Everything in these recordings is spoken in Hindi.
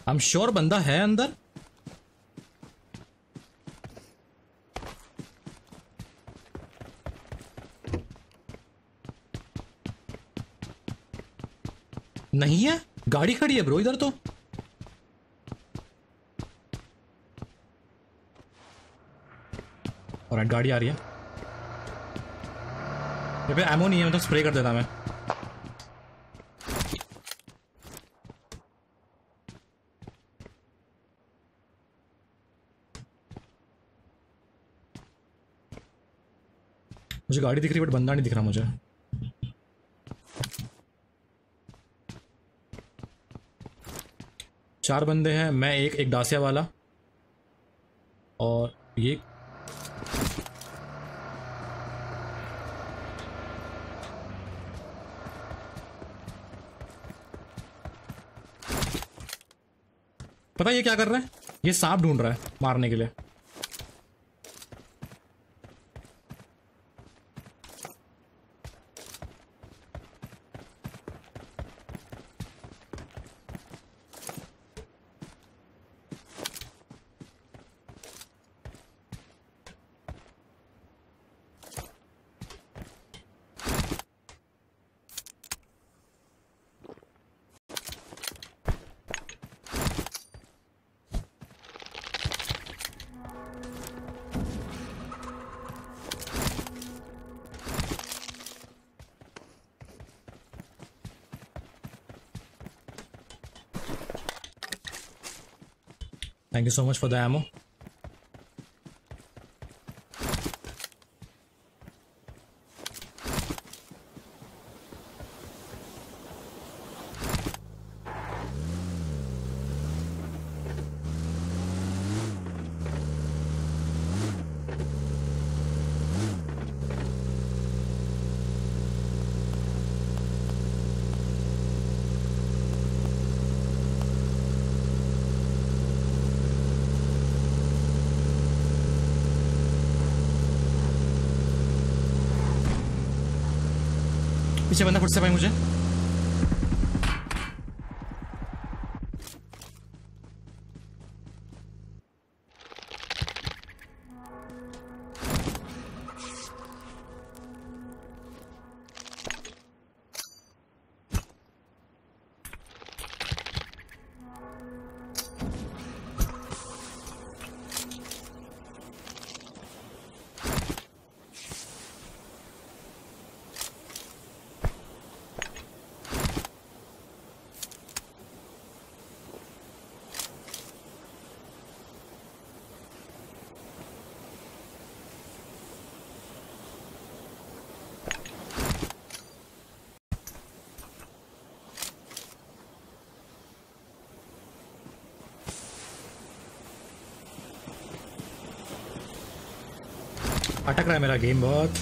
आई एम श्योर बंदा है अंदर। नहीं है, गाड़ी खड़ी है ब्रो इधर तो। और गाड़ी आ रही है। ये पे एमो नहीं है, मतलब स्प्रे कर देता मैं। मुझे गाड़ी दिख रही बट बंदा नहीं दिख रहा मुझे। चार बंदे हैं, मैं एक डासिया वाला और ये। पता है ये क्या कर रहा है? ये सांप ढूंढ रहा है मारने के लिए। Thank you so much for the ammo. पीछे बंदा फुट से पाई मुझे। अटक रहा है मेरा गेम बहुत।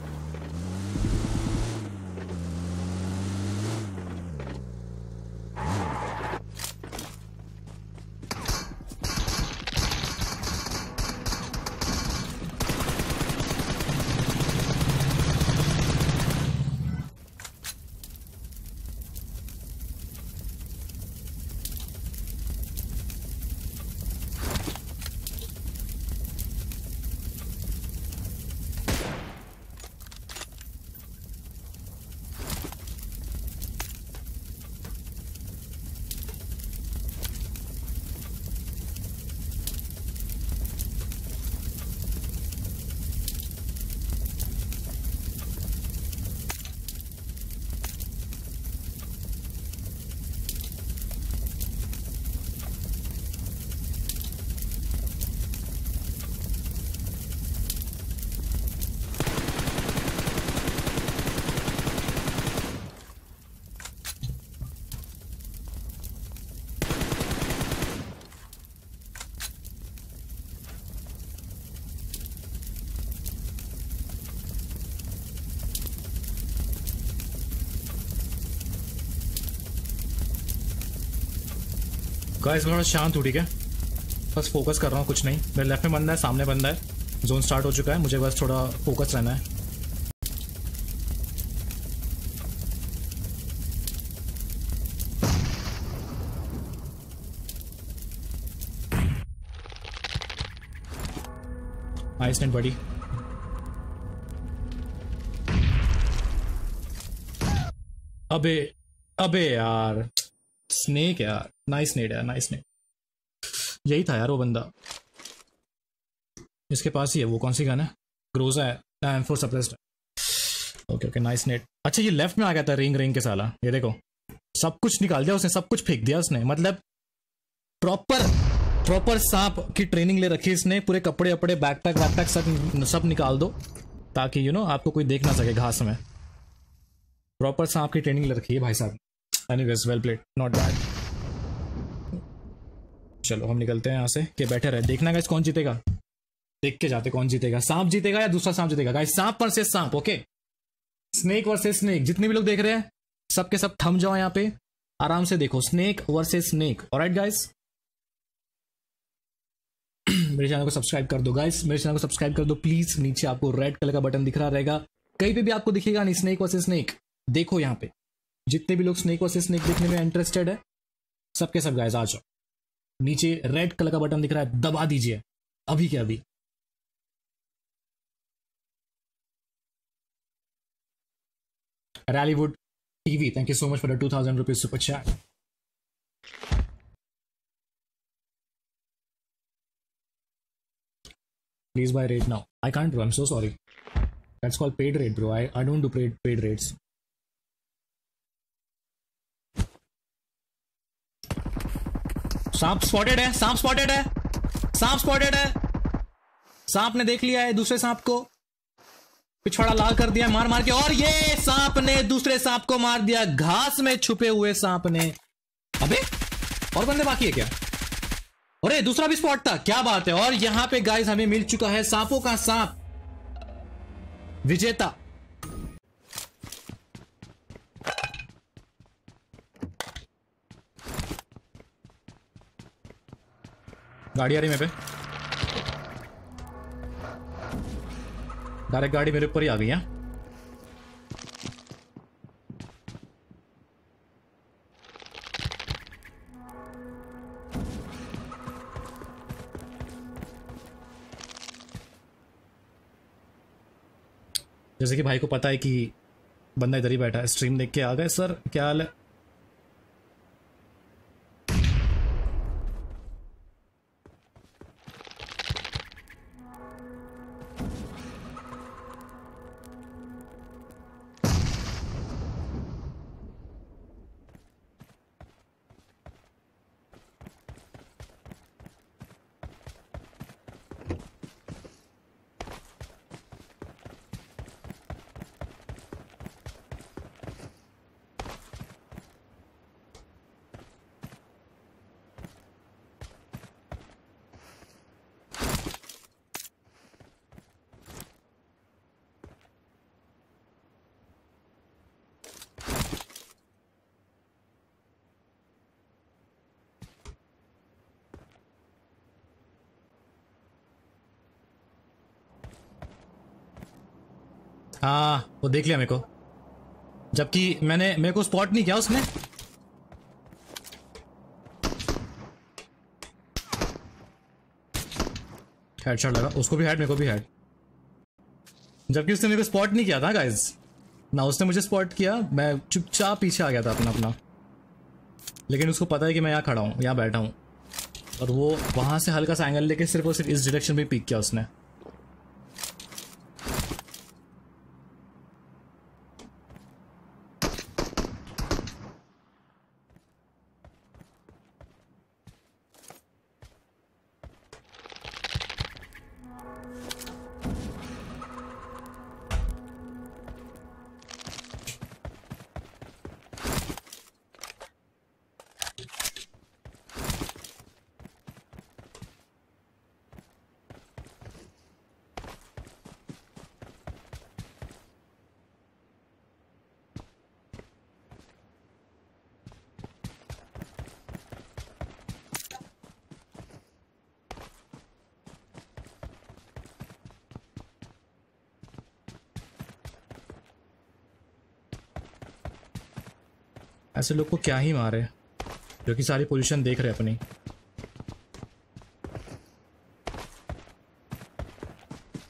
गाइस मैं थोड़ा शांत हूँ, ठीक है? बस फोकस कर रहा हूँ, कुछ नहीं। मेरे लेफ्ट में बंदा है, सामने बंदा है, जोन स्टार्ट हो चुका है, मुझे बस थोड़ा फोकस रहना है। नाइस नेट बड़ी। अबे अबे यार स्नेक यार, नाइस नेट यार, नाइस नेट। यही था यार वो बंदा, इसके पास ही है वो। कौन सी गन है? ग्रोजा है, M4 सप्रेस्ड है। Okay okay nice nade. अच्छा ये लेफ्ट में आ गया था रिंग रिंग के साला, ये देखो सब कुछ निकाल दिया उसने, सब कुछ फेंक दिया उसने। मतलब प्रॉपर सांप की ट्रेनिंग ले रखी इसने। पूरे कपड़े वपड़े बैकपैक वैकपैक सब निकाल दो, ताकि यू नो आपको कोई देख ना सके घास में। प्रॉपर सांप की ट्रेनिंग ले रखी है भाई साहब। Anyways well played, not bad. चलो हम निकलते हैं यहाँ से, के बैठे रहे। देखना गाइस कौन जीतेगा, देख के जाते कौन जीतेगा, सांप जीतेगा या दूसरा सांप जीतेगा। गाइस सांप वर्सेस सांप, ओके। Snake versus snake. जितने भी लोग देख रहे हैं सबके सब थम जाओ यहाँ पे, आराम से देखो। Snake versus snake, alright guys. मेरे चैनल को सब्सक्राइब कर दो गाइस, मेरे चैनल को सब्सक्राइब कर दो प्लीज। नीचे आपको रेड कलर का बटन दिख रहा रहेगा, कहीं पे भी आपको दिखेगा नहीं स्नेक वर्सेस स्नेक। देखो यहाँ पे जितने भी लोग स्नेक वर्सेस स्नेक देखने में इंटरेस्टेड है, सबके सब गाइस आ जाओ। नीचे रेड कलर का बटन दिख रहा है, दबा दीजिए अभी के अभी। Rallywood TV, thank you so much for the 2000 rupees super chat. Please buy raid now. I can't bro, I'm so sorry. That's called paid raid bro. I don't do paid raids. सांप स्पॉटेड है, सांप स्पॉटेड है, सांप स्पॉटेड है। सांप ने देख लिया है दूसरे सांप को, पिछवाड़ा लाल कर दिया मार मार के, और ये सांप ने दूसरे सांप को मार दिया घास में छुपे हुए सांप ने। अबे और बंदे बाकी है क्या? अरे दूसरा भी स्पॉट था, क्या बात है। और यहां पे गाइस हमें मिल चुका है सांपों का सांप विजेता। गाड़ी आ रही मेरे पे, डायरेक्ट गाड़ी मेरे ऊपर ही आ गई है। जैसे कि भाई को पता है कि बंदा इधर ही बैठा है, स्ट्रीम देख के आ गए। सर क्या हाल है? हाँ वो देख लिया मेरे को, जबकि मेरे को स्पॉट नहीं किया उसने। हेडशॉट लगा, उसको भी हेड, मेरे को भी हेड, जबकि उसने मेरे को स्पॉट नहीं किया था गाइस ना। उसने मुझे स्पॉट किया, मैं चुपचाप पीछे आ गया था अपना, लेकिन उसको पता है कि मैं यहाँ खड़ा हूँ, यहाँ बैठा हूँ, और वो वहां से हल्का सा एंगल लेके सिर्फ और सिर्फ इस डायरेक्शन में पीक किया उसने। ऐसे लोग को क्या ही मारे जो कि सारी पोजीशन देख रहे अपनी।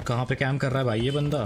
कहाँ पे कैम्प कर रहा है भाई ये बंदा?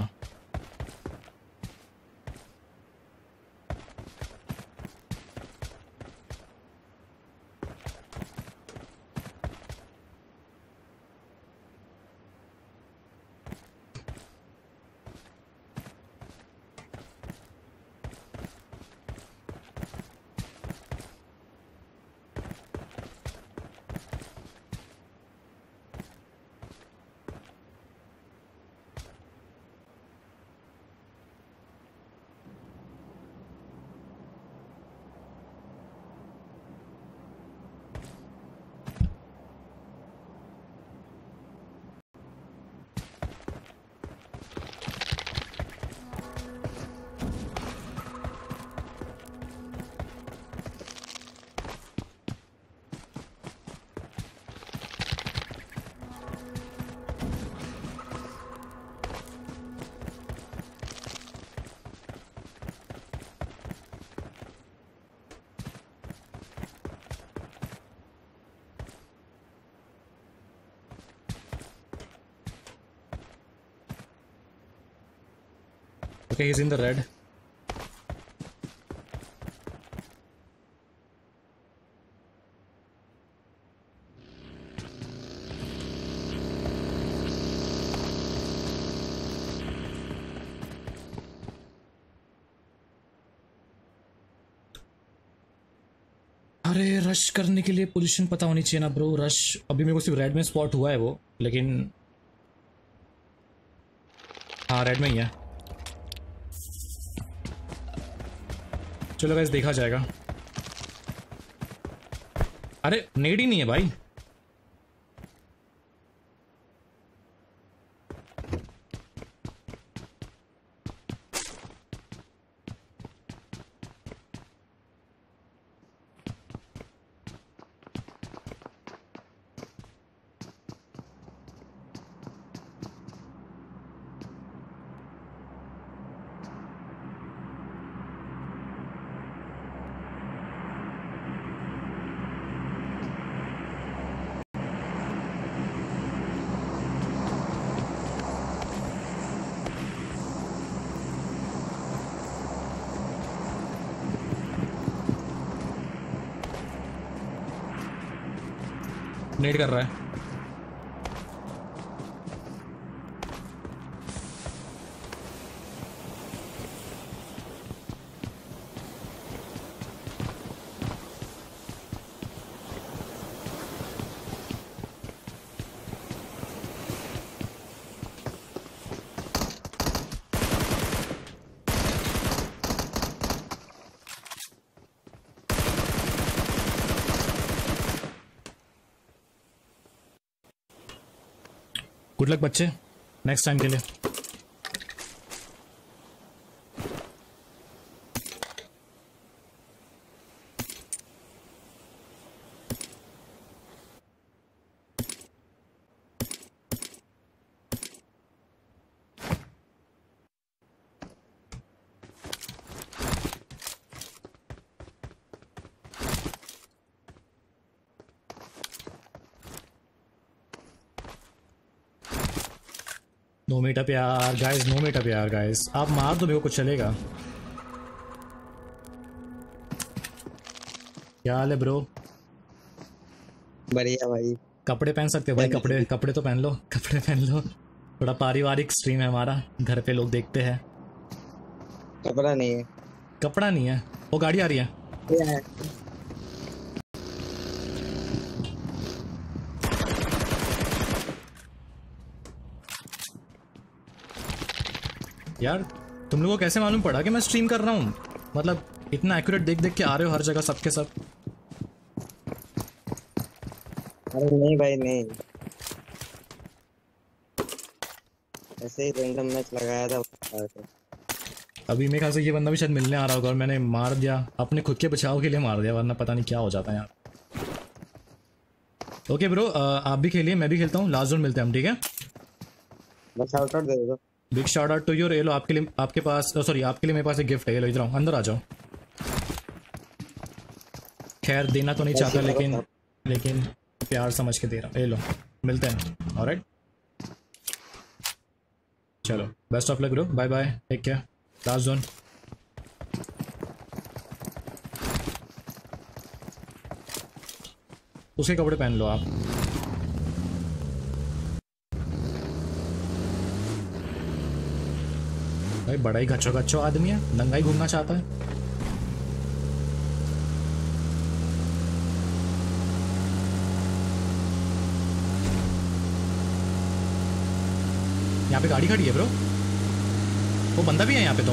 Okay, he's in the red. अरे रश करने के लिए पोजीशन पता होनी चाहिए ना ब्रो। रश अभी मेरे को सिर्फ रेड में स्पॉट हुआ है वो, लेकिन हाँ रेड में ही है। चलो गाइस देखा जाएगा। अरे नेड ही नहीं है भाई। नेड कर रहा है। गुड लक बच्चे नेक्स्ट टाइम के लिए। नो मीटअप यार गाइस, नो मीटअप यार गाइस। आप मार दो मेरे को कुछ चलेगा। क्या हाल है ब्रो? बढ़िया भाई। कपड़े पहन सकते हो भाई? कपड़े कपड़े तो पहन लो, कपड़े पहन लो। थोड़ा पारिवारिक स्ट्रीम है हमारा, घर पे लोग देखते हैं। कपड़ा नहीं है। कपड़ा नहीं है? वो गाड़ी आ रही है। क्या है? यार तुम लोगों को कैसे मालूम पड़ा कि मैं स्ट्रीम कर रहा हूँ? मतलब इतना एक्यूरेट देख देख के आ रहे हो हर जगह सबके सब। अरे नहीं भाई नहीं, ऐसे ही रैंडम मैच लगाया था। अभी मेरे ख्याल से ये बंदा भी शायद मिलने आ रहा होगा और मैंने मार दिया, अपने खुद के बचाव के लिए मार दिया, वरना पता नहीं क्या हो जाता है यार। ओके ब्रो, आप भी खेलिए मैं भी खेलता हूँ, लास्ट जोन मिलते हैं हम, ठीक है? बस शाउट आउट दे दो। Big shout out to your. ये लो आपके लिए, आपके पास सॉरी आपके लिए मेरे पास एक गिफ्ट है। ये लो इधर आओ, अंदर आ जाओ। खैर देना तो नहीं चाहता लेकिन प्यार समझ के दे रहा हूँ। ये लो मिलते हैं। ऑलराइट चलो best of luck bro, bye bye, take care, last zone. उसके कपड़े पहन लो आप। भाई बड़ा ही गच्छो गच्छो आदमी है, नंगा ही घूमना चाहता है। यहाँ पे गाड़ी खड़ी है ब्रो, वो बंदा भी है यहाँ पे तो।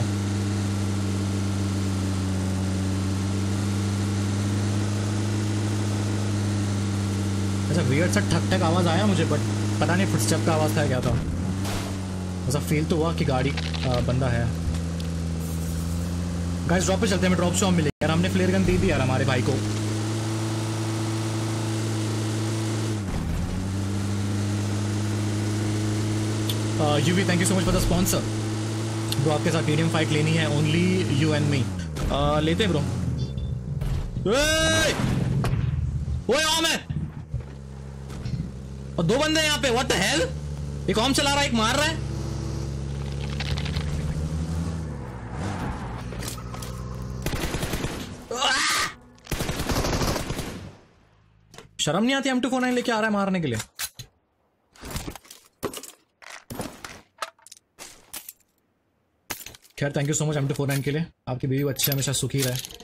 ऐसा वियर्ड सा ठक ठक आवाज आया मुझे, बट पता नहीं फुटस्टेप का आवाज था क्या था। ऐसा फील तो हुआ कि गाड़ी बंदा है। गाइस ड्रॉप पे चलते हैं, हमें ड्रॉप शॉप मिलेगी यार, हमने फ्लेयर गन दे दी यार हमारे भाई को। UV thank you so much for the sponsor. Bro आपके साथ मीडियम फाइट लेनी है, ओनली यू एंड मी। लेते ब्रो। ओए ऑम है और दो बंदे यहाँ पे, व्हाट द हेल। एक ऑम चला रहा है, एक मार रहा है। शर्म नहीं आती, M249 लेके आ रहा है मारने के लिए। खैर thank you so much M249 के लिए, आपकी बीवी बच्चे हमेशा सुखी रहे।